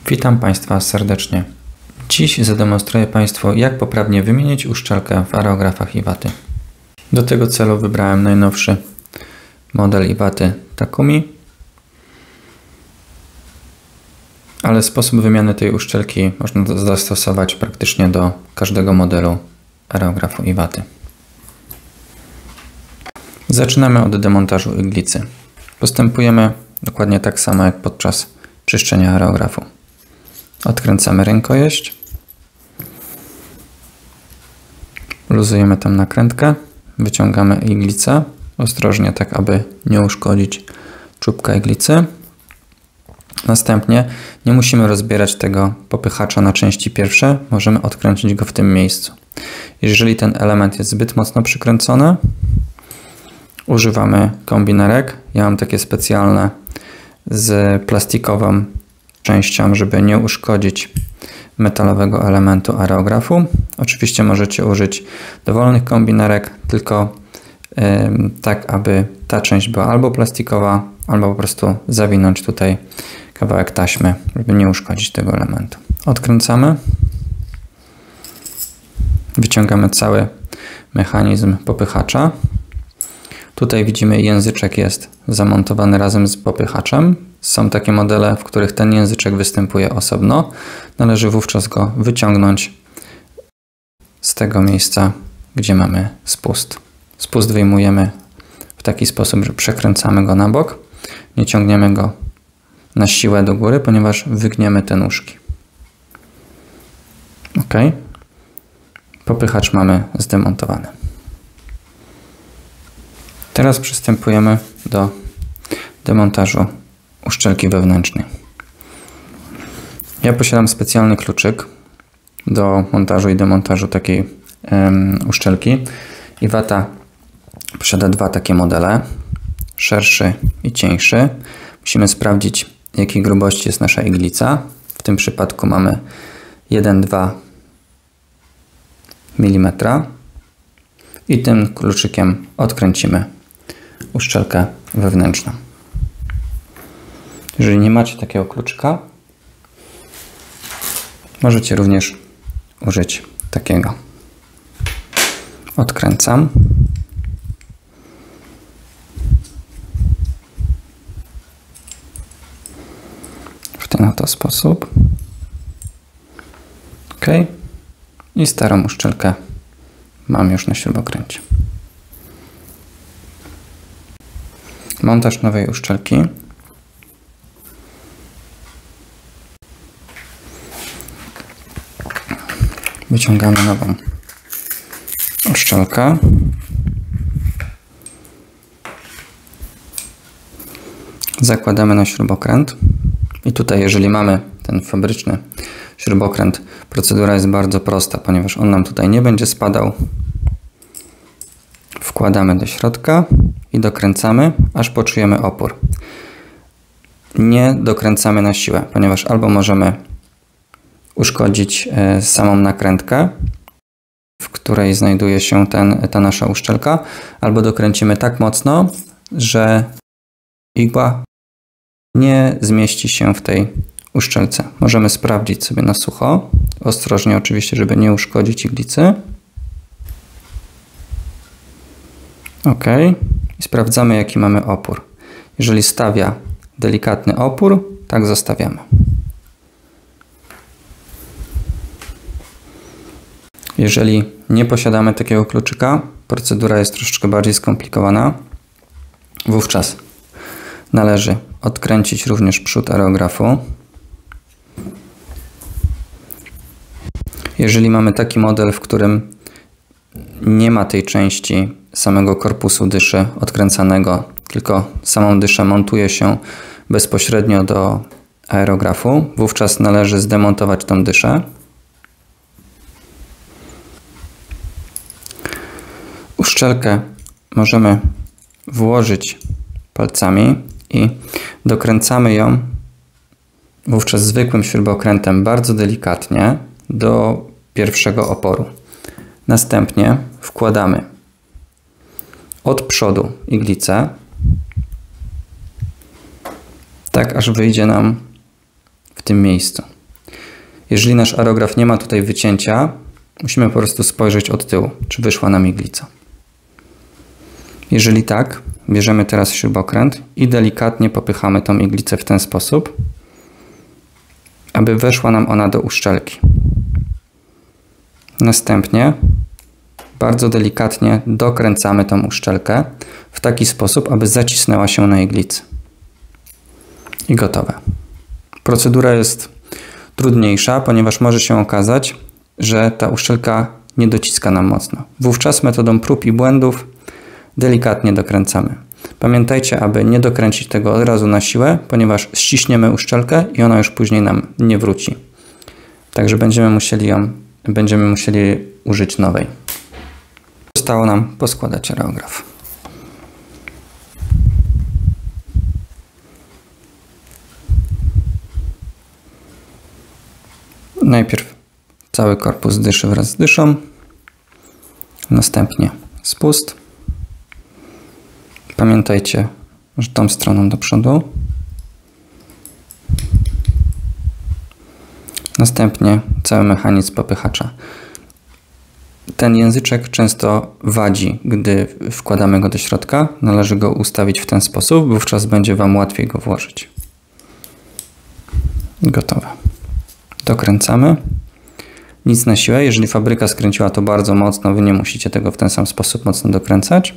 Witam Państwa serdecznie. Dziś zademonstruję Państwu, jak poprawnie wymienić uszczelkę w aerografach Iwaty. Do tego celu wybrałem najnowszy model Iwaty Takumi, ale sposób wymiany tej uszczelki można zastosować praktycznie do każdego modelu aerografu Iwaty. Zaczynamy od demontażu iglicy. Postępujemy dokładnie tak samo jak podczas czyszczenia aerografu. Odkręcamy rękojeść, luzujemy tam nakrętkę, wyciągamy iglicę ostrożnie, tak aby nie uszkodzić czubka iglicy. Następnie nie musimy rozbierać tego popychacza na części pierwsze, możemy odkręcić go w tym miejscu. Jeżeli ten element jest zbyt mocno przykręcony, używamy kombinerek. Ja mam takie specjalne z plastikową częścią, żeby nie uszkodzić metalowego elementu aerografu. Oczywiście możecie użyć dowolnych kombinerek, tylko tak, aby ta część była albo plastikowa, albo po prostu zawinąć tutaj kawałek taśmy, żeby nie uszkodzić tego elementu. Odkręcamy. Wyciągamy cały mechanizm popychacza. Tutaj widzimy, języczek jest zamontowany razem z popychaczem. Są takie modele, w których ten języczek występuje osobno. Należy wówczas go wyciągnąć z tego miejsca, gdzie mamy spust. Spust wyjmujemy w taki sposób, że przekręcamy go na bok. Nie ciągniemy go na siłę do góry, ponieważ wygniemy te nóżki. OK. Popychacz mamy zdemontowany. Teraz przystępujemy do demontażu uszczelki wewnętrznej. Ja posiadam specjalny kluczyk do montażu i demontażu takiej uszczelki. Iwata posiada dwa takie modele, szerszy i cieńszy. Musimy sprawdzić, jakiej grubości jest nasza iglica. W tym przypadku mamy 1,2 mm i tym kluczykiem odkręcimy uszczelkę wewnętrzną. Jeżeli nie macie takiego kluczyka, możecie również użyć takiego. Odkręcam. W ten oto sposób. OK. I starą uszczelkę mam już na śrubokręcie. Montaż nowej uszczelki. Wyciągamy nową uszczelkę. Zakładamy na śrubokręt. I tutaj, jeżeli mamy ten fabryczny śrubokręt, procedura jest bardzo prosta, ponieważ on nam tutaj nie będzie spadał. Wkładamy do środka i dokręcamy, aż poczujemy opór. Nie dokręcamy na siłę, ponieważ albo możemy uszkodzić samą nakrętkę, w której znajduje się ta nasza uszczelka, albo dokręcimy tak mocno, że igła nie zmieści się w tej uszczelce. Możemy sprawdzić sobie na sucho, ostrożnie oczywiście, żeby nie uszkodzić iglicy. OK. I sprawdzamy, jaki mamy opór. Jeżeli stawia delikatny opór, tak zostawiamy. Jeżeli nie posiadamy takiego kluczyka, procedura jest troszeczkę bardziej skomplikowana. Wówczas należy odkręcić również przód aerografu. Jeżeli mamy taki model, w którym nie ma tej części samego korpusu dyszy odkręcanego, tylko samą dyszę montuje się bezpośrednio do aerografu, wówczas należy zdemontować tą dyszę. Uszczelkę możemy włożyć palcami i dokręcamy ją wówczas zwykłym śrubokrętem bardzo delikatnie do pierwszego oporu. Następnie wkładamy od przodu iglicę, tak aż wyjdzie nam w tym miejscu. Jeżeli nasz aerograf nie ma tutaj wycięcia, musimy po prostu spojrzeć od tyłu, czy wyszła nam iglica. Jeżeli tak, bierzemy teraz śrubokręt i delikatnie popychamy tą iglicę w ten sposób, aby weszła nam ona do uszczelki. Następnie bardzo delikatnie dokręcamy tą uszczelkę w taki sposób, aby zacisnęła się na iglicy. I gotowe. Procedura jest trudniejsza, ponieważ może się okazać, że ta uszczelka nie dociska nam mocno. Wówczas metodą prób i błędów delikatnie dokręcamy. Pamiętajcie, aby nie dokręcić tego od razu na siłę, ponieważ ściśniemy uszczelkę i ona już później nam nie wróci. Także będziemy musieli użyć nowej. Zostało nam poskładać aerograf. Najpierw cały korpus dyszy wraz z dyszą, następnie spust. Pamiętajcie, że tą stroną do przodu. Następnie cały mechanizm popychacza. Ten języczek często wadzi, gdy wkładamy go do środka. Należy go ustawić w ten sposób, wówczas będzie Wam łatwiej go włożyć. Gotowe. Dokręcamy. Nic na siłę. Jeżeli fabryka skręciła to bardzo mocno, Wy nie musicie tego w ten sam sposób mocno dokręcać.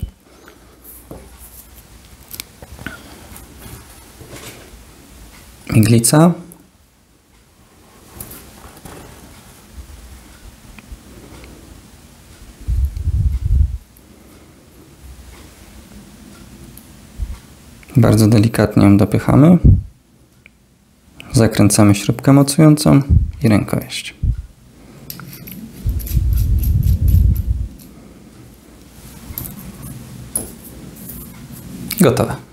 Iglica. Bardzo delikatnie ją dopychamy. Zakręcamy śrubkę mocującą i rękojeść. Gotowe.